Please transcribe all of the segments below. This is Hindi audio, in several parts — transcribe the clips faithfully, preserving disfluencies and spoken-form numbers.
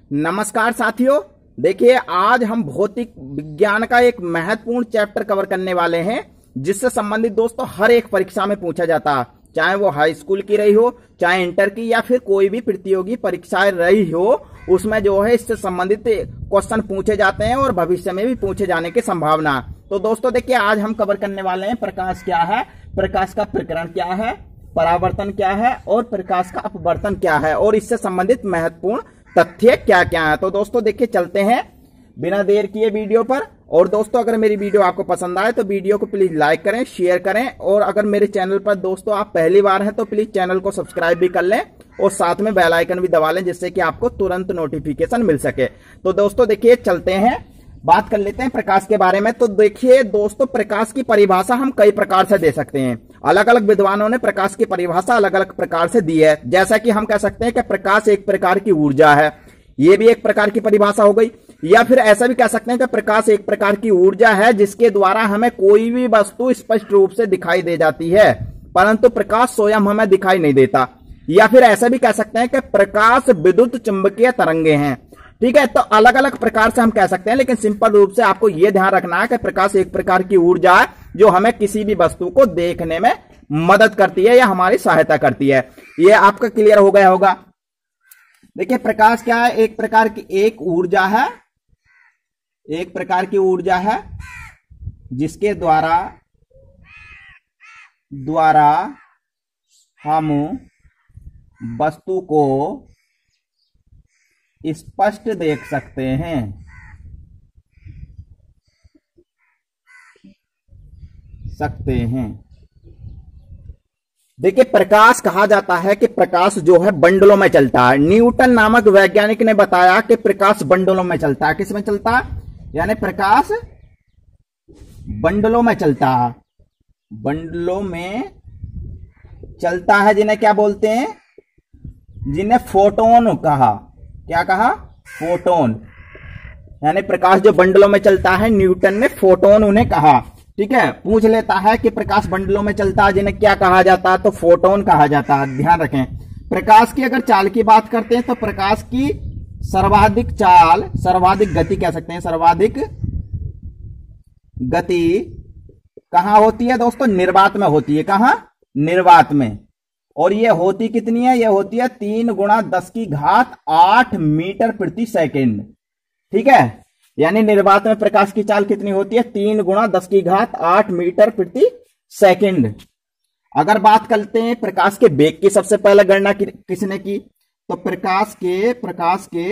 नमस्कार साथियों, देखिए आज हम भौतिक विज्ञान का एक महत्वपूर्ण चैप्टर कवर करने वाले हैं जिससे संबंधित दोस्तों हर एक परीक्षा में पूछा जाता है, चाहे वो हाई स्कूल की रही हो, चाहे इंटर की या फिर कोई भी प्रतियोगी परीक्षाएं रही हो, उसमें जो है इससे संबंधित क्वेश्चन पूछे जाते हैं और भविष्य में भी पूछे जाने की संभावना। तो दोस्तों देखिए आज हम कवर करने वाले हैं प्रकाश क्या है, प्रकाश का प्रकरण क्या है, परावर्तन क्या है और प्रकाश का अपवर्तन क्या है और इससे संबंधित महत्वपूर्ण तथ्य क्या क्या है। तो दोस्तों देखिए चलते हैं बिना देर किए वीडियो पर। और दोस्तों अगर मेरी वीडियो आपको पसंद आए तो वीडियो को प्लीज लाइक करें, शेयर करें और अगर मेरे चैनल पर दोस्तों आप पहली बार हैं तो प्लीज चैनल को सब्सक्राइब भी कर लें और साथ में बेल आइकन भी दबा लें जिससे कि आपको तुरंत नोटिफिकेशन मिल सके। तो दोस्तों देखिए चलते हैं, बात कर लेते हैं प्रकाश के बारे में। तो देखिए दोस्तों प्रकाश की परिभाषा हम कई प्रकार से दे सकते हैं। अलग अलग विद्वानों ने प्रकाश की परिभाषा अलग अलग प्रकार से दी है। जैसा कि हम कह सकते हैं कि प्रकाश एक प्रकार की ऊर्जा है, यह भी एक प्रकार की परिभाषा हो गई। या फिर ऐसा भी कह सकते हैं कि प्रकाश एक प्रकार की ऊर्जा है जिसके द्वारा हमें कोई भी वस्तु स्पष्ट रूप से दिखाई दे जाती है परंतु प्रकाश स्वयं हमें दिखाई नहीं देता। या फिर ऐसा भी कह सकते हैं कि प्रकाश विद्युत चुंबकीय तरंगे हैं। ठीक है, तो अलग अलग प्रकार से हम कह सकते हैं, लेकिन सिंपल रूप से आपको यह ध्यान रखना है कि प्रकाश एक प्रकार की ऊर्जा है जो हमें किसी भी वस्तु को देखने में मदद करती है या हमारी सहायता करती है। यह आपका क्लियर हो गया होगा। देखिए प्रकाश क्या है, एक प्रकार की एक ऊर्जा है, एक प्रकार की ऊर्जा है जिसके द्वारा द्वारा हम वस्तु को स्पष्ट देख सकते हैं। सकते हैं देखिए प्रकाश कहा जाता है कि प्रकाश जो है बंडलों में चलता है। न्यूटन नामक वैज्ञानिक ने बताया कि प्रकाश बंडलों में चलता है। किस में चलता है? यानी प्रकाश बंडलों में चलता है, बंडलों में चलता है जिन्हें क्या बोलते हैं? जिन्हें फोटोन कहा। क्या कहा? फोटोन। यानी प्रकाश जो बंडलों में चलता है न्यूटन ने फोटोन उन्हें कहा। ठीक है, पूछ लेता है कि प्रकाश बंडलों में चलता है जिन्हें क्या कहा जाता है, तो फोटोन कहा जाता है। ध्यान रखें, प्रकाश की अगर चाल की बात करते हैं तो प्रकाश की सर्वाधिक चाल, सर्वाधिक गति कह सकते हैं, सर्वाधिक गति कहां होती है दोस्तों? निर्वात में होती है। कहां? निर्वात में। और ये होती कितनी है? ये होती है तीन गुणा दस की घात आठ मीटर प्रति सेकेंड। ठीक है, यानी निर्वात में प्रकाश की चाल कितनी होती है? तीन गुणा दस की घात आठ मीटर प्रति सेकेंड। अगर बात करते हैं प्रकाश के वेग की, सबसे पहले गणना कि, किसने की? तो प्रकाश के प्रकाश के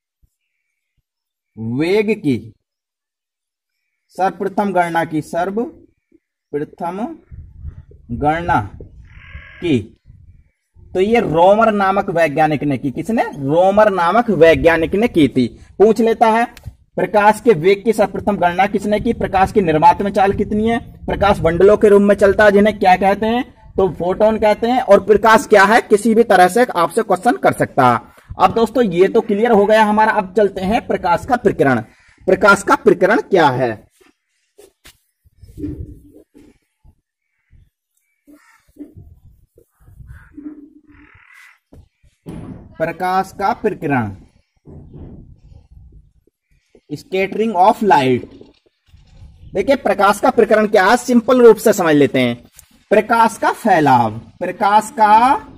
वेग की सर्वप्रथम गणना की, सर्वप्रथम गणना की तो ये रोमर नामक वैज्ञानिक ने की। किसने? रोमर नामक वैज्ञानिक ने की थी। पूछ लेता है प्रकाश के वेग की सर्वप्रथम गणना किसने की? प्रकाश की निर्वात में चाल कितनी है? प्रकाश बंडलों के रूप में चलता है जिन्हें क्या कहते हैं? तो फोटोन कहते हैं। और प्रकाश क्या है? किसी भी तरह से आपसे क्वेश्चन कर सकता है। अब दोस्तों ये तो क्लियर हो गया हमारा। अब चलते हैं प्रकाश का प्रकीर्ण। प्रकाश का प्रकीर्ण क्या है? प्रकाश का प्रकीर्ण, स्कैटरिंग ऑफ लाइट। देखिए प्रकाश का प्रकीर्ण क्या है, सिंपल रूप से समझ लेते हैं। प्रकाश का फैलाव, प्रकाश का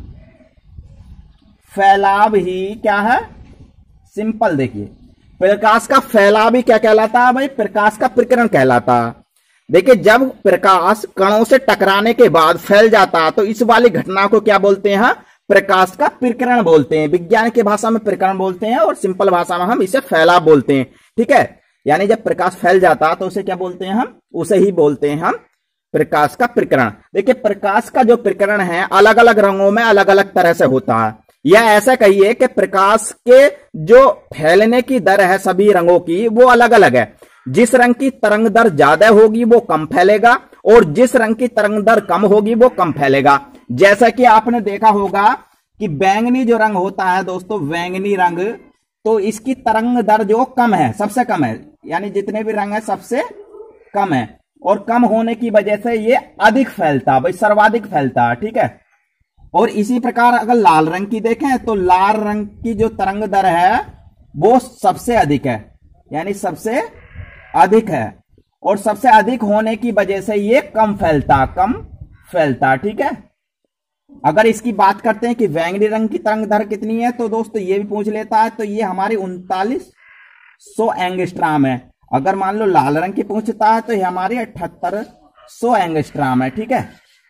फैलाव ही क्या है? सिंपल देखिए, प्रकाश का फैलाव ही क्या कहलाता है भाई? प्रकाश का प्रकीर्ण कहलाता है। देखिए जब प्रकाश कणों से टकराने के बाद फैल जाता है तो इस वाली घटना को क्या बोलते हैं? प्रकाश का प्रकीर्ण बोलते हैं। विज्ञान की भाषा में प्रकीर्ण बोलते हैं और सिंपल भाषा में हम इसे फैलाव बोलते हैं। ठीक है, यानी जब प्रकाश फैल जाता है तो उसे क्या बोलते हैं? हम उसे ही बोलते हैं हम प्रकाश का प्रकीर्ण। देखिए प्रकाश का जो प्रकीर्ण है अलग अलग रंगों में अलग अलग तरह से होता है। या ऐसा कहिए कि प्रकाश के जो फैलने की दर है सभी रंगों की वो अलग अलग है। जिस रंग की तरंग दर ज्यादा होगी वो कम फैलेगा और जिस रंग की तरंग दर कम होगी वो कम फैलेगा। जैसा कि आपने देखा होगा कि बैंगनी जो रंग होता है दोस्तों, बैंगनी रंग, तो इसकी तरंग दर जो कम है, सबसे कम है, यानी जितने भी रंग है सबसे कम है और कम होने की वजह से ये अधिक फैलता है भाई, सर्वाधिक फैलता है। ठीक है, और इसी प्रकार अगर लाल रंग की देखें तो लाल रंग की जो तरंग दर है वो सबसे अधिक है, यानी सबसे अधिक है, और सबसे अधिक होने की वजह से ये कम फैलता कम फैलता ठीक है। अगर इसकी बात करते हैं कि बैंगनी रंग की तरंग दैर्घ्य कितनी है, तो दोस्तों ये भी पूछ लेता है, तो ये हमारी उनतालीस सौ एंगस्ट्राम है। अगर मान लो लाल रंग की पूछता है तो ये हमारी अठहत्तर सौ एंगस्ट्राम है ठीक है।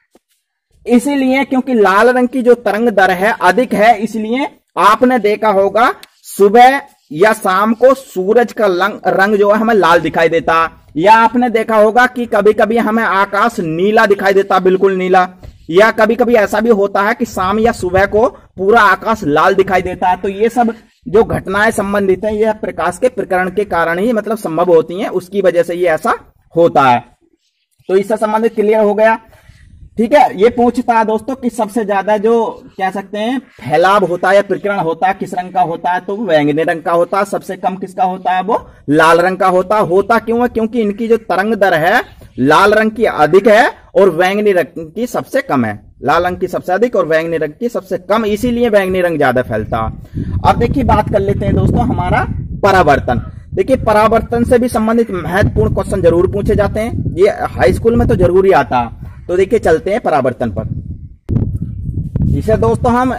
इसीलिए क्योंकि लाल रंग की जो तरंग दर है अधिक है, इसलिए आपने देखा होगा सुबह या शाम को सूरज का रंग जो है हमें लाल दिखाई देता, या आपने देखा होगा कि कभी कभी हमें आकाश नीला दिखाई देता, बिल्कुल नीला, या कभी कभी ऐसा भी होता है कि शाम या सुबह को पूरा आकाश लाल दिखाई देता है। तो ये सब जो घटनाएं संबंधित हैं, यह प्रकाश के प्रकरण के कारण ही मतलब संभव होती हैं, उसकी वजह से ये ऐसा होता है। तो इससे संबंधित क्लियर हो गया ठीक है। ये पूछता है दोस्तों कि सबसे ज्यादा जो कह सकते हैं फैलाव होता है या प्रकीर्ण होता है किस रंग का होता है, तो वो बैंगनी रंग का होता है। सबसे कम किसका होता है, वो लाल रंग का होता है। होता क्यों है, क्योंकि इनकी जो तरंग दर है लाल रंग की अधिक है और बैंगनी रंग की सबसे कम है। लाल रंग की सबसे अधिक और बैंगनी रंग की सबसे कम, इसीलिए बैंगनी रंग ज्यादा फैलता। अब देखिए बात कर लेते हैं दोस्तों हमारा परावर्तन। देखिए परावर्तन से भी संबंधित महत्वपूर्ण क्वेश्चन जरूर पूछे जाते हैं, ये हाई स्कूल में तो जरूर ही आता। तो देखिए चलते हैं परावर्तन पर। इसे दोस्तों हम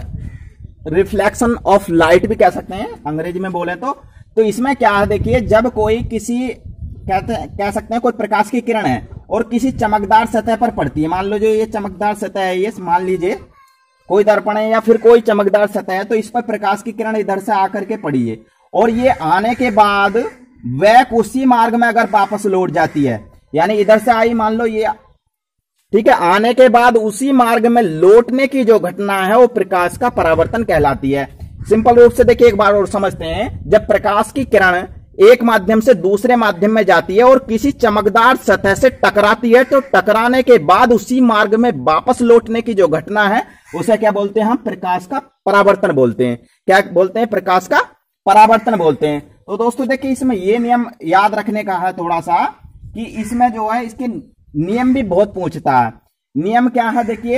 रिफ्लेक्शन ऑफ लाइट भी कह सकते हैं अंग्रेजी में बोले तो। तो इसमें क्या है, देखिए जब कोई किसी कहते कह सकते हैं कोई प्रकाश की किरण है और किसी चमकदार सतह पर पड़ती है। मान लो जो ये चमकदार सतह है, ये मान लीजिए कोई दर्पण है या फिर कोई चमकदार सतह है, तो इस पर प्रकाश की किरण इधर से आकर के पड़ी है और ये आने के बाद वह उसी मार्ग में अगर वापस लौट जाती है, यानी इधर से आई मान लो ये ठीक है, आने के बाद उसी मार्ग में लौटने की जो घटना है वो प्रकाश का परावर्तन कहलाती है। सिंपल रूप से देखिए एक बार और समझते हैं। जब प्रकाश की किरण एक माध्यम से दूसरे माध्यम में जाती है और किसी चमकदार सतह से टकराती है, तो टकराने के बाद उसी मार्ग में वापस लौटने की जो घटना है उसे क्या बोलते हैं, हम प्रकाश का परावर्तन बोलते हैं। क्या बोलते हैं, प्रकाश का परावर्तन बोलते हैं। तो दोस्तों देखिए इसमें यह नियम याद रखने का है थोड़ा सा, कि इसमें जो है इसके नियम भी बहुत पूछता है। नियम क्या है, देखिए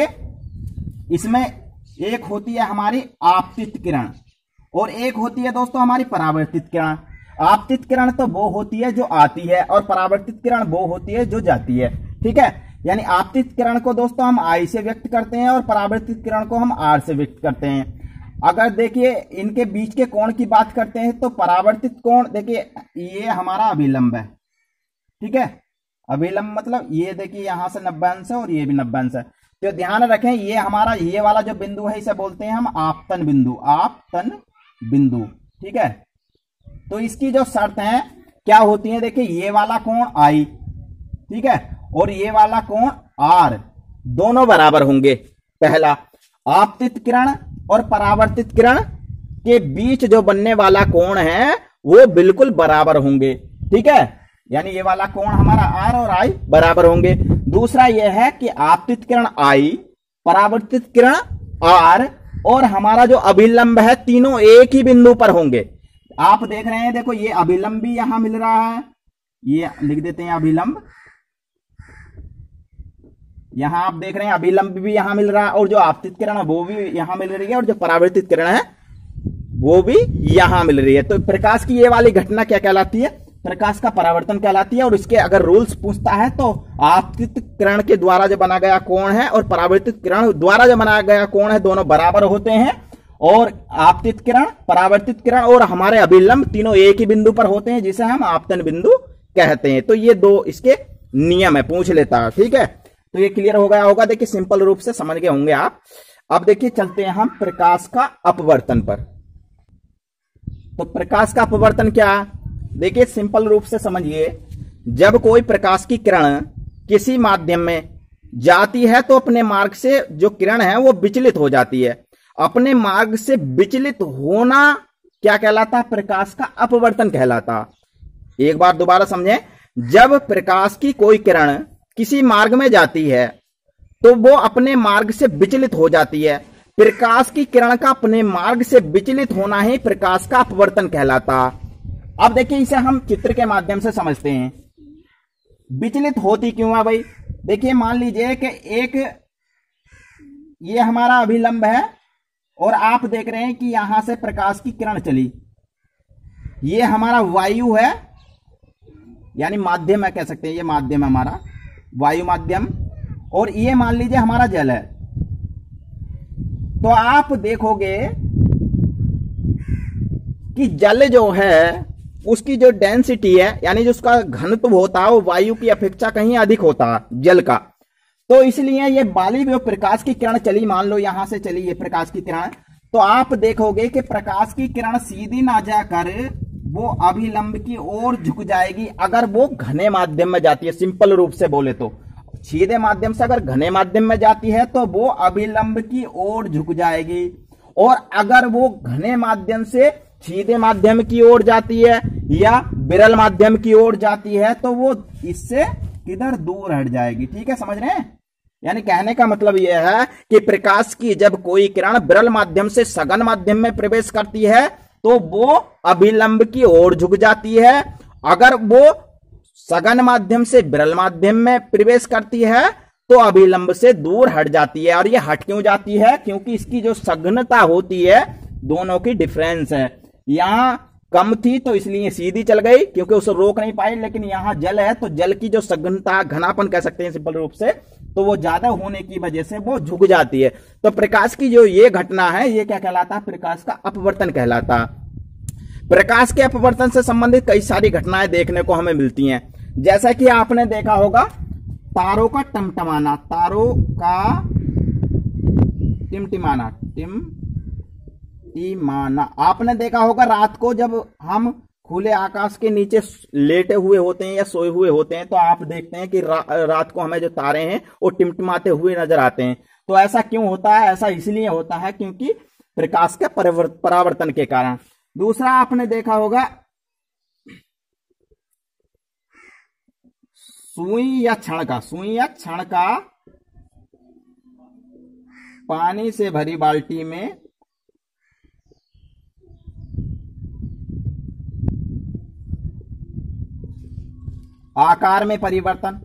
इसमें एक होती है हमारी आपतित किरण और एक होती है दोस्तों हमारी परावर्तित किरण। आपतित किरण तो वो होती है जो आती है और परावर्तित किरण वो होती है जो जाती है ठीक है। यानी आपतित किरण को दोस्तों हम आई से व्यक्त करते हैं और परावर्तित किरण को हम आर से व्यक्त करते हैं। अगर देखिए इनके बीच के कोण की बात करते हैं तो परावर्तित कोण देखिए ये हमारा अभिलंब है ठीक है। अभिलंब मतलब ये देखिए यहां से नब्बे अंश है और ये भी नब्बे अंश है। तो ध्यान रखें ये हमारा ये वाला जो बिंदु है इसे बोलते हैं हम आपतन बिंदु, आपतन बिंदु ठीक है। तो इसकी जो शर्त है क्या होती है, देखिए ये वाला कोण आई ठीक है और ये वाला कोण आर, दोनों बराबर होंगे। पहला, आपतित किरण और परावर्तित किरण के बीच जो बनने वाला कोण है वो बिल्कुल बराबर होंगे ठीक है। यानी ये वाला कोण हमारा आर और आई बराबर होंगे। दूसरा यह है कि आपतित किरण आई, परावर्तित किरण आर और हमारा जो अभिलंब है तीनों एक ही बिंदु पर होंगे। आप देख रहे हैं देखो ये अभिलंब भी यहां मिल रहा है, ये लिख देते हैं अभिलंब, यहां आप देख रहे हैं अभिलंब भी यहां मिल रहा है और जो आपतित किरण है वो भी यहां मिल रही है और जो परावर्तित किरण है वो भी यहां मिल रही है। तो प्रकाश की ये वाली घटना क्या कहलाती है, प्रकाश का परावर्तन कहलाती है। और इसके अगर रूल्स पूछता है तो आपतित किरण के द्वारा जो बना गया कोण है और परावर्तित किरण द्वारा जो बनाया गया कोण है दोनों बराबर होते हैं और आपतित किरण, परावर्तित किरण और हमारे अभिलंब तीनों एक ही बिंदु पर होते हैं जिसे हम आपतन बिंदु कहते हैं। तो ये दो इसके नियम है, पूछ लेता है ठीक है। तो ये क्लियर हो गया होगा, देखिए सिंपल रूप से समझ गए होंगे आप। अब देखिए चलते हैं हम प्रकाश का अपवर्तन पर। तो प्रकाश का अपवर्तन क्या, देखिए सिंपल रूप से समझिए, जब कोई प्रकाश की किरण किसी माध्यम में जाती है तो अपने मार्ग से जो किरण है वो विचलित हो जाती है। अपने मार्ग से विचलित होना क्या कहलाता है, प्रकाश का अपवर्तन कहलाता। एक बार दोबारा समझें, जब प्रकाश की कोई किरण किसी मार्ग में जाती है तो वो अपने मार्ग से विचलित हो जाती है। प्रकाश की किरण का अपने मार्ग से विचलित होना ही प्रकाश का अपवर्तन कहलाता। अब देखिए इसे हम चित्र के माध्यम से समझते हैं। विचलित होती क्यों है भाई, देखिए मान लीजिए कि एक ये हमारा अभिलंब है और आप देख रहे हैं कि यहां से प्रकाश की किरण चली ये हमारा वायु है, यानी माध्यम है, कह सकते हैं ये माध्यम है हमारा, वायु माध्यम, और ये मान लीजिए हमारा जल है। तो आप देखोगे कि जल जो है उसकी जो डेंसिटी है, यानी जो उसका घनत्व होता है वो वायु की अपेक्षा कहीं अधिक होता है जल का। तो इसलिए ये वाली जो प्रकाश की किरण चली, मान लो यहां से चली ये प्रकाश की किरण, तो आप देखोगे कि प्रकाश की किरण सीधी ना जाकर वो अभिलंब की ओर झुक जाएगी अगर वो घने माध्यम में जाती है। सिंपल रूप से बोले तो सीधे माध्यम से अगर घने माध्यम में जाती है तो वो अभिलंब की ओर झुक जाएगी, और अगर वो घने माध्यम से सीधे माध्यम की ओर जाती है या विरल माध्यम की ओर जाती है तो वो इससे किधर दूर हट जाएगी। ठीक है, समझ रहे हैं? यानी कहने का मतलब यह है कि प्रकाश की जब कोई किरण विरल माध्यम से सघन माध्यम में प्रवेश करती है तो वो अभिलंब की ओर झुक जाती है, अगर वो सघन माध्यम से विरल माध्यम में प्रवेश करती है तो अभिलंब से दूर हट जाती है। और ये हट क्यों जाती है? क्योंकि इसकी जो सघनता होती है दोनों की डिफरेंस है, यहां कम थी तो इसलिए सीधी चल गई क्योंकि उसे रोक नहीं पाई, लेकिन यहां जल है तो जल की जो सघनता, घनापन कह सकते हैं सिंपल रूप से, तो वो ज्यादा होने की वजह से वो झुक जाती है। तो प्रकाश की जो ये घटना है ये क्या कहलाता है? प्रकाश का अपवर्तन कहलाता है। प्रकाश के अपवर्तन से संबंधित कई सारी घटनाएं देखने को हमें मिलती हैं, जैसा कि आपने देखा होगा तारों का टमटमाना, तारों का टिमटिमाना, टिम टिमाना। आपने देखा होगा रात को जब हम खुले आकाश के नीचे लेटे हुए होते हैं या सोए हुए होते हैं तो आप देखते हैं कि रा, रात को हमें जो तारे हैं वो टिमटिमाते हुए नजर आते हैं। तो ऐसा क्यों होता है? ऐसा इसलिए होता है क्योंकि प्रकाश के परावर्तन के कारण। दूसरा आपने देखा होगा सुई या क्षण का, सुई या क्षण का पानी से भरी बाल्टी में आकार में परिवर्तन।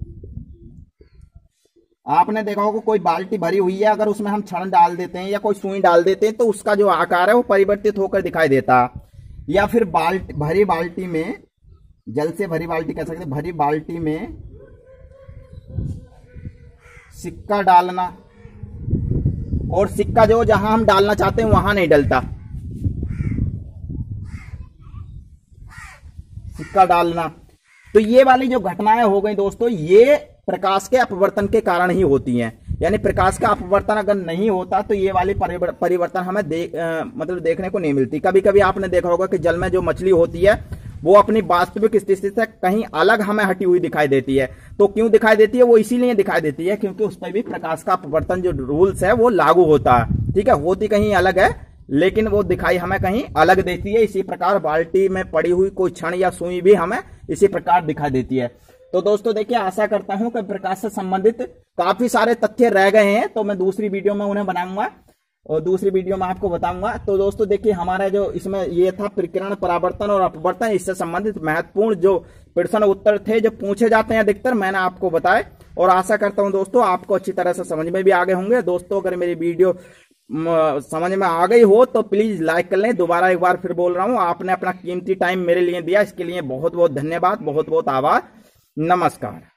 आपने देखा होगा कोई बाल्टी भरी हुई है, अगर उसमें हम क्षण डाल देते हैं या कोई सुई डाल देते हैं तो उसका जो आकार है वो परिवर्तित होकर दिखाई देता। या फिर बाल्टी, भरी बाल्टी में, जल से भरी बाल्टी कह सकते हैं, भरी बाल्टी में सिक्का डालना, और सिक्का जो जहां हम डालना चाहते हैं वहां नहीं डलता, सिक्का डालना। तो ये वाली जो घटनाएं हो गई दोस्तों, ये प्रकाश के अपवर्तन के कारण ही होती हैं। यानी प्रकाश का अपवर्तन अगर नहीं होता तो ये वाली परिवर्तन हमें देख आ, मतलब देखने को नहीं मिलती। कभी कभी आपने देखा होगा कि जल में जो मछली होती है वो अपनी वास्तविक स्थिति से कहीं अलग हमें हटी हुई दिखाई देती है। तो क्यों दिखाई देती है? वो इसीलिए दिखाई देती है क्योंकि उस पर भी प्रकाश का अपवर्तन जो रूल्स है वो लागू होता है। ठीक है, होती कहीं अलग है लेकिन वो दिखाई हमें कहीं अलग देती है। इसी प्रकार बाल्टी में पड़ी हुई कोई क्षण या सुई भी हमें इसी प्रकार दिखाई देती है। तो दोस्तों देखिए, आशा करता हूं कि प्रकाश से संबंधित काफी सारे तथ्य रह गए हैं, तो मैं दूसरी वीडियो में उन्हें बनाऊंगा और दूसरी वीडियो में आपको बताऊंगा। तो दोस्तों देखिए, हमारा जो इसमें ये था प्रकीर्णन, परावर्तन और अपवर्तन, इससे संबंधित महत्वपूर्ण जो प्रश्न उत्तर थे जो पूछे जाते हैं अधिकतर, मैंने आपको बताए। और आशा करता हूं दोस्तों आपको अच्छी तरह से समझ में भी आ गए होंगे। दोस्तों अगर मेरी वीडियो समझ में आ गई हो तो प्लीज लाइक कर लें। दोबारा एक बार फिर बोल रहा हूं, आपने अपना कीमती टाइम मेरे लिए दिया, इसके लिए बहुत बहुत धन्यवाद, बहुत बहुत आभार। नमस्कार।